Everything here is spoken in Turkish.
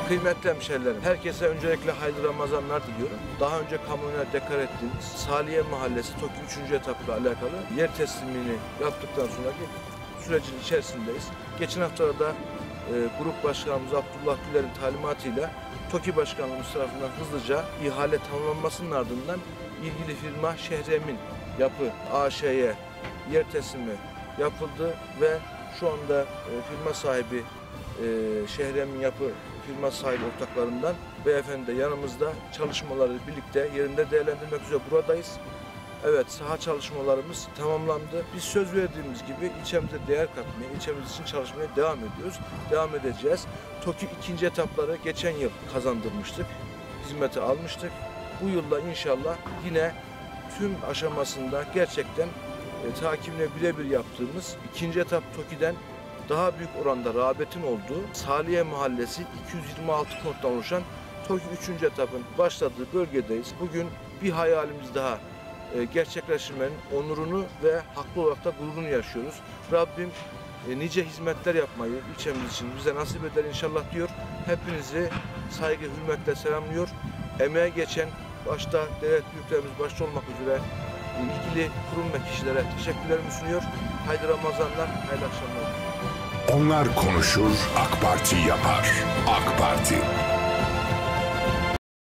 Kıymetli hemşehrilerim, herkese öncelikle hayırlı Ramazanlar diliyorum. Daha önce kamuoyuna deklar ettiğimiz Saliye Mahallesi TOKİ 3. etapla alakalı yer teslimini yaptıktan sonraki sürecin içerisindeyiz. Geçen haftada Grup Başkanımız Abdullah Güler'in talimatıyla TOKİ Başkanlığımız tarafından hızlıca ihale tamamlanmasının ardından ilgili firma Şehremin Yapı AŞ'ye yer teslimi yapıldı ve şu anda firma sahibi Şehremin Yapı firma sahibi ortaklarından beyefendi de yanımızda, çalışmaları birlikte yerinde değerlendirmek üzere buradayız. Evet, saha çalışmalarımız tamamlandı. Biz söz verdiğimiz gibi ilçemize değer katmaya, ilçemiz için çalışmaya devam ediyoruz. Devam edeceğiz. TOKİ 2. etapları geçen yıl kazandırmıştık. Hizmete almıştık. Bu yılda inşallah yine tüm aşamasında gerçekten takibine birebir yaptığımız 2. etap TOKİ'den daha büyük oranda rağbetin olduğu Saliye Mahallesi 226 konuttan oluşan TOKİ 3. etapın başladığı bölgedeyiz. Bugün bir hayalimiz daha gerçekleştirmenin onurunu ve haklı olarak da gururunu yaşıyoruz. Rabbim nice hizmetler yapmayı ilçemiz için bize nasip eder inşallah diyor. Hepinizi saygı, hürmetle selamlıyor. Emeğe geçen başta devlet büyüklerimiz başta olmak üzere ilgili kurum ve kişilere teşekkürlerimi sunuyor. Hayırlı Ramazanlar, hayırlı akşamlar. Onlar konuşur, AK Parti yapar. AK Parti.